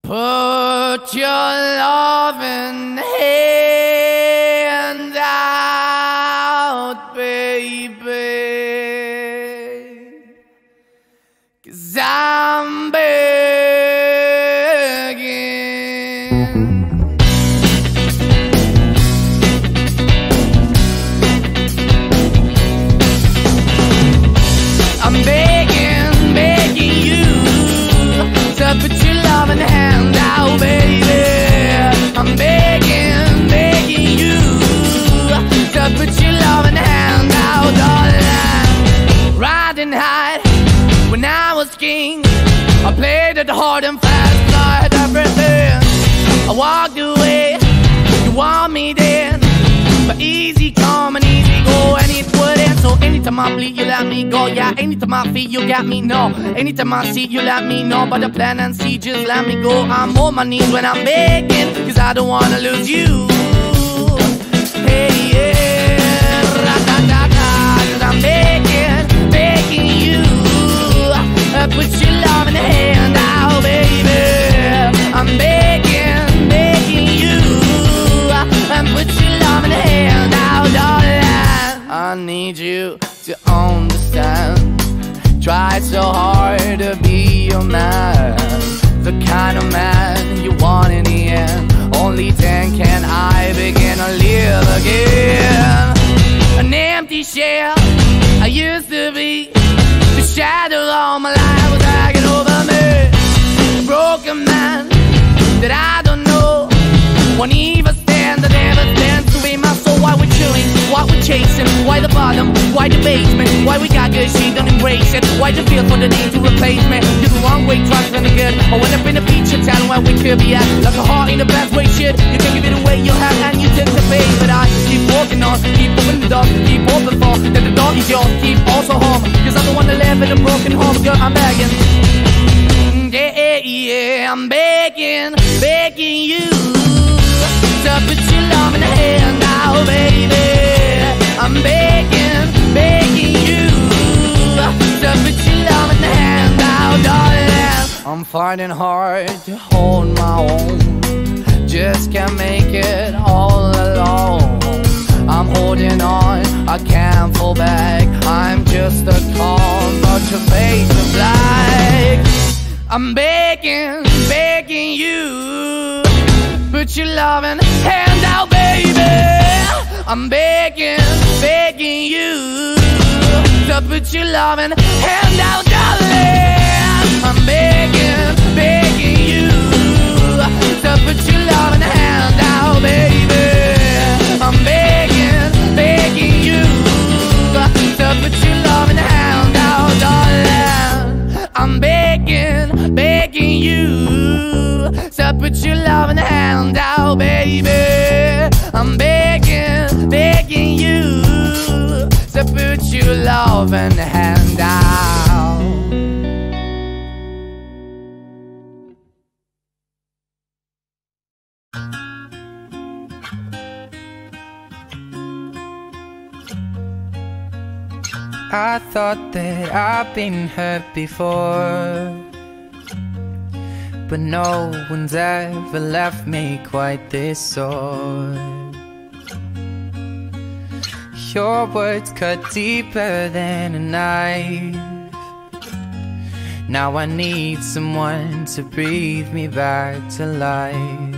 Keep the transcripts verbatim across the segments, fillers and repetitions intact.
Put your loving hand out, baby, 'cause I'm begging. I'm begging, begging you to put your loving hand out, baby. I'm begging, begging you to put your loving hand out, darling. Riding high when I was king, I played it hard and fast, I had everything. I walked away, you want me then, but easy come and easy go, and it wouldn't. So anytime I bleed, you let me go. Yeah, anytime I feel, you got me, no. Anytime I see, you let me know. But the plan and see, just let me go. I'm on my knees when I'm begging, 'cause I don't wanna lose you. Hey, yeah, ra-da-da-da, 'cause I'm begging, begging you, uh, put your love in the hand out, baby. I'm begging, begging you, uh, and put your love in the hand out, darling. I need you to understand. Try so hard to be your man, the kind of man you want in the end. Only then can I begin to live again. An empty shell I used to be, the shadow all my life was hanging over me. A broken man that I don't know, won't even stand, that never stands to be my soul. Why we're chilling, why we're chasing, why the bottom, why the basement, why we got good, she don't embrace it. Why the feel for the need to replace me? You're the wrong way, trying to good. I went up in a feature town where we could be at, like a heart in the best way, shit. You can give it away, you have, and you tend to pay. But I keep walking on, keep moving the dog, keep open for that the dog is yours, keep also home, 'cause I'm the one that live in a broken home. Girl, I'm begging, yeah, yeah, I'm begging, begging you to put your love in the hand now, baby. I'm begging, begging you to put your love in the hand now, darling. I'm fighting hard to hold my own, just can't make it all alone. I'm holding on, I can't fall back. I'm just a call, but your face is black. I'm begging, begging you, put your loving hand out, baby. I'm begging, begging you to put your loving hand out, darling. I'm begging, begging you to put your loving hand out, baby. I'm begging, begging you to put your loving hand out, darling. I'm begging, begging you to put your loving hand out, baby. I'm begging, begging you to put your loving hand out. I thought that I've been hurt before, but no one's ever left me quite this sore. Your words cut deeper than a knife. Now I need someone to breathe me back to life.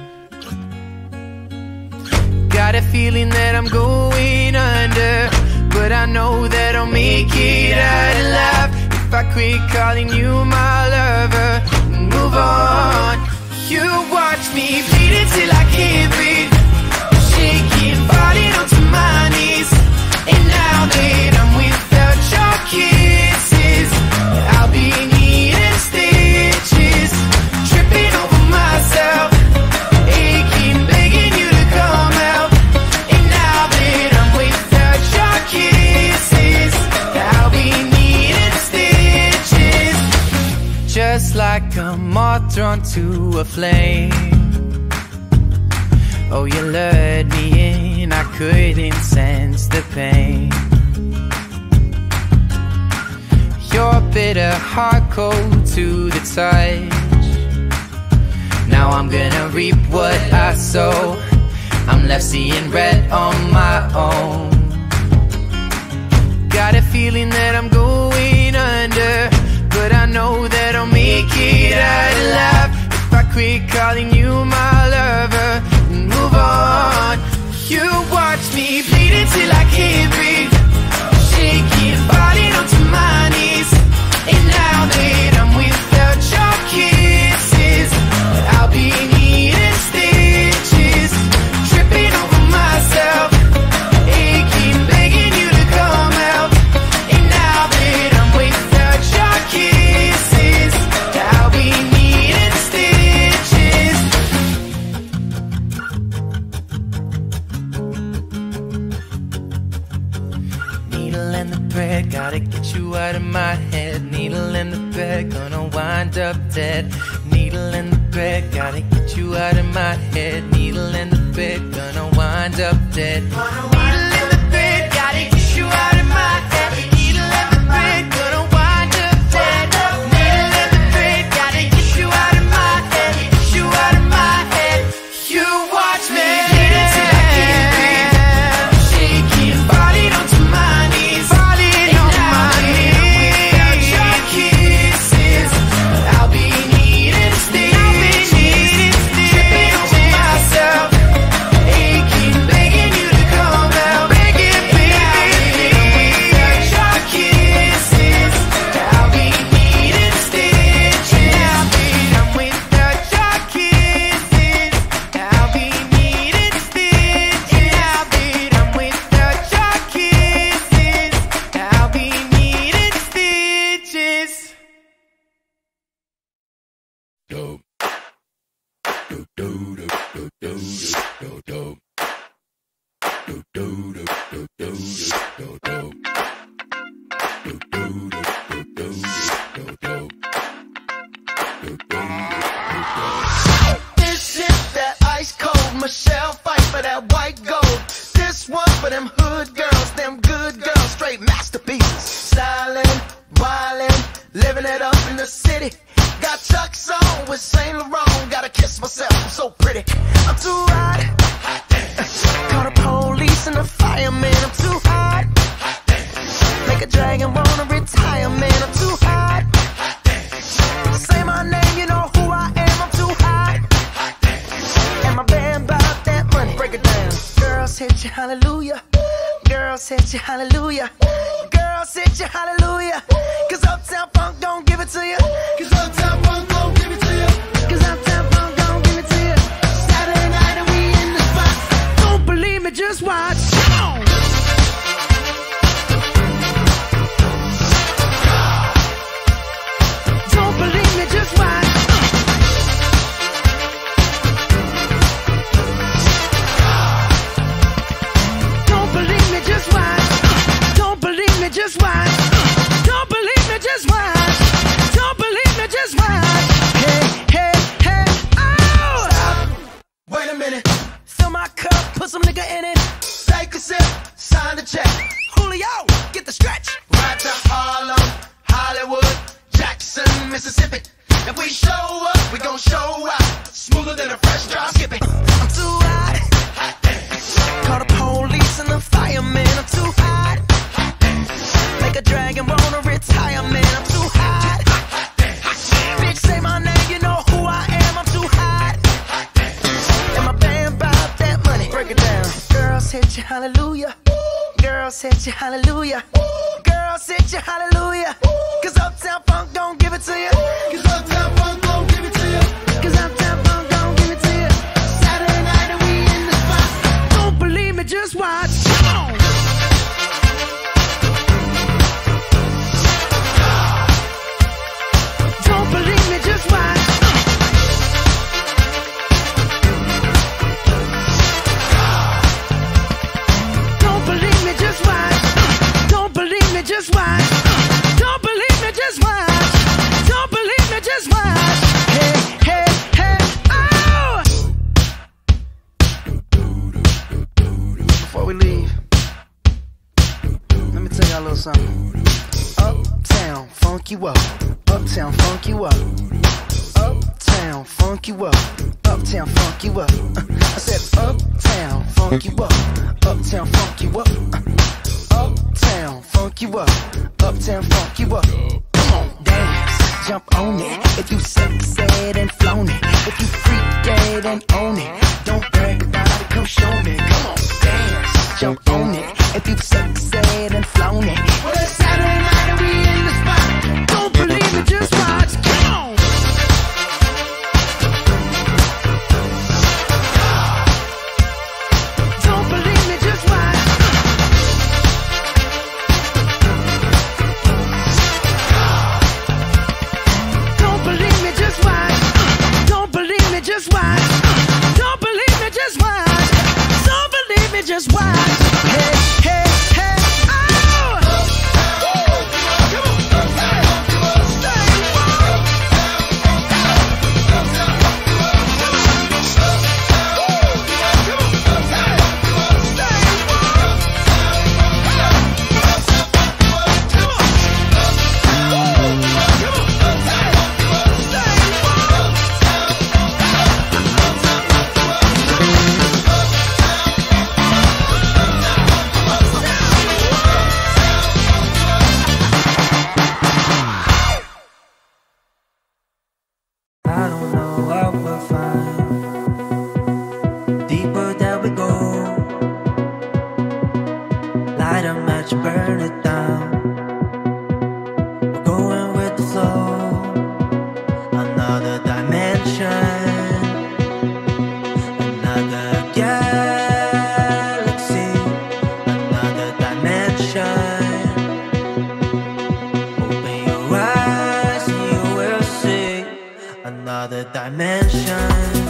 Got a feeling that I'm going under, but I know that I'll make it out alive if I quit calling you my lover and move on. You watch me bleed until I can't breathe, shaking, falling onto my knees. And now that I'm without your kisses, I'll be needing stitches, tripping over myself, aching, begging you to come out. And now that I'm without your kisses, I'll be needing stitches, just like a moth drawn to a flame. Oh, you lured me in, I couldn't sense the pain. Your bitter heart cold to the touch, I'm gonna reap what I sow. I'm left seeing red on my own. Got a feeling that I'm going under, but I know that I'll make it out alive if I quit calling you my lover and move on. You watch me bleed until I can't breathe, shaking, falling onto my knees. And now that I'm without your kisses, I'll be needing stitches, tripping over myself, aching, begging you to come out. And now that I'm without your kisses, I'll be needing stitches. Needle and the thread, gotta get you out of my head. Needle in the thread, gonna wind up dead. Needle in the thread, gotta get you out of my head. Needle in the thread, gonna wind up dead. Needle in the thread, gotta get you out of my head. Needle in the thread, gonna wind up dead. Needle in the thread, gotta get you out of my head. Get you out of my head. You watch me bleed until I can't breathe, shaking, falling onto my knees, falling on my knees. Without your kisses, I'll be needing stitches, tripping over myself, aching, begging you to come out, begging, baby. Without your kisses, I'll be needing stitches. Now that I'm without your kisses, I'll be needing stitches. Now that I'm without your kisses, I'll be needing stitches. This is that ice cold Michelle fight for that white gold. This one for them hood girls, them good girls, straight masterpieces. Stylin', wildin', living it up in the city. Got Chuck's on with Saint Laurent. Gotta kiss myself, I'm so pretty. I'm too hot. Call the police and the fireman. I'm too hot. Make a dragon wanna retire, man. I'm too hot. Say my name, you know who I am. I'm too hot. And my band about that money. Break it down. Girls hit you, hallelujah. Girls hit you, hallelujah. Girls hit you, hallelujah. Cause Uptown Funk don't give it to you. Cause Uptown Funk don't give it to you. Cause Uptown Funk don't give it to you. Saturday night and we in the spot. Don't believe me, just watch. Come on. Don't believe me, just watch. Don't believe me, just watch. Don't believe me, just watch. Don't believe me, just watch. Don't believe me, just watch. Hey, hey, hey, oh! Stop. Wait a minute. Fill my cup, put some nigga in it. Take a sip, sign the check. Julio, get the stretch. Right to Harlem, Hollywood, Jackson, Mississippi. If we show up, we gon' show out. Smoother than a fresh drop skipping. I'm too hot. Call the police and the fireman. I'm too hot. Make a dragon wanna retire, man. I'm too hot. Bitch, say my name, you know who I am. I'm too hot. And my band bout that money. Break it down. Girls hit you, hallelujah. Girls hit you, hallelujah. Girls hit you, hallelujah. Cause Uptown Funk don't give it to you. Cause Uptown Funk don't give it to you. Cause Uptown Funk don't give it to you. Saturday night and we in the spot. Don't believe me, just watch. Come on. Don't believe me, just watch. Don't believe me, just watch. Don't believe me, just watch. Don't believe me, just watch. Don't believe me, just watch. Hey, hey, hey, oh! Before we leave, let me tell y'all a little something. Uptown, funk you up. Uptown, funk you up. Uptown, funk you up. Up uptown funk you up. Uh, I said uptown funk you up, uptown funk you up, uh, uptown funk you up, uptown funk you up. Come on, dance, jump on it. If you succeed and flown it, if you freak dead and own it, don't brag about it, come show me. Come on, dance, jump on it. If you succeed and flown it, well, it's Saturday night and we in the spot. Don't believe it, just watch. Come on. Don't believe me, just watch. Don't believe me, just watch. Don't believe me, just watch. Don't believe me, just watch. Don't believe me, just watch. Hey, hey, hey, oh! I don't know what we'll find. Deeper that we go, light a match, burn it down. We're going with the flow. Another dimension, another galaxy, another dimension. Open your eyes and you will see another dimension.